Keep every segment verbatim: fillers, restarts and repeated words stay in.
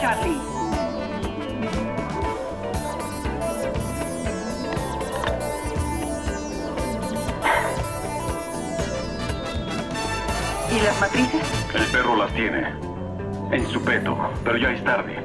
Charlie. ¿Y las matrices? El perro las tiene. En su peto, pero ya es tarde.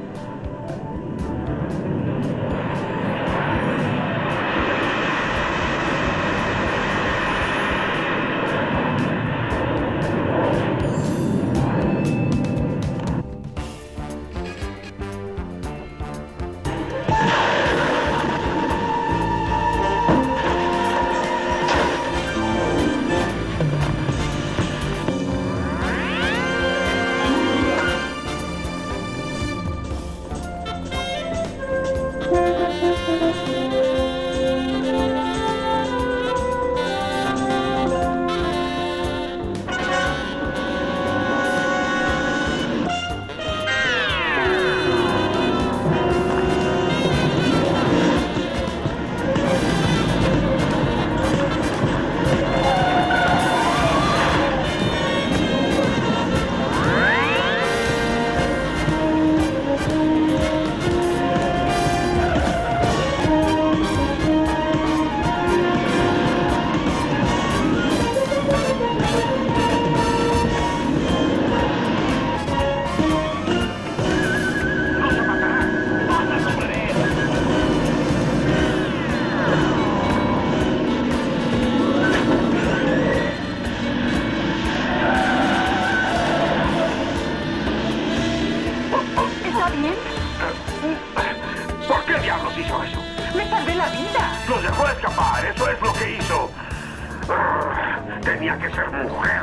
Tenía que ser mujer.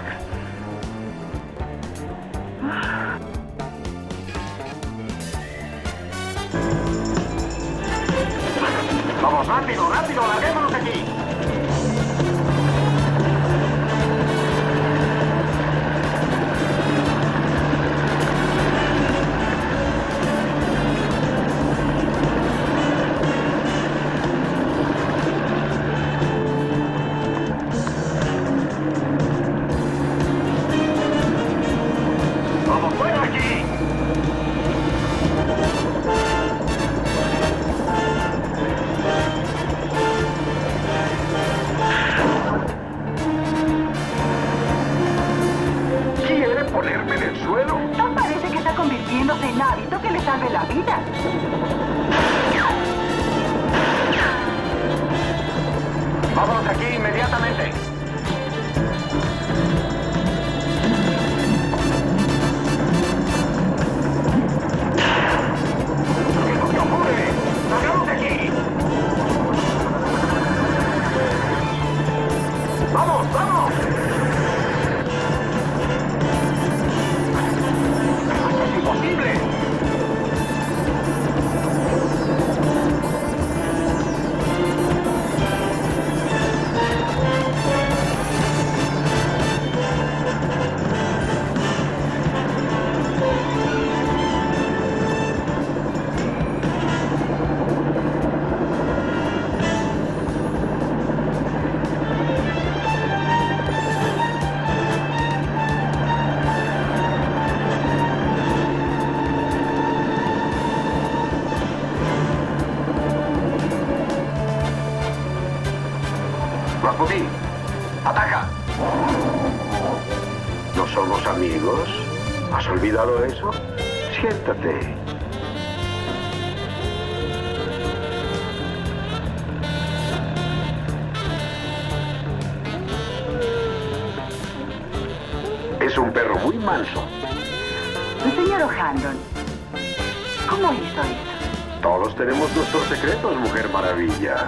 Vamos, rápido, rápido, larguémonos de aquí. En hábito que le salve la vida. Vámonos de aquí inmediatamente. ¿Qué no te ocurre? ¡Salgamos de aquí! ¡Vamos, vamos! ¡Es imposible! Rasputín, ataca. ¿No somos amigos? ¿Has olvidado eso? Siéntate. Es un perro muy manso. Señor O'Handon, ¿cómo hizo eso? Todos tenemos nuestros secretos, Mujer Maravilla.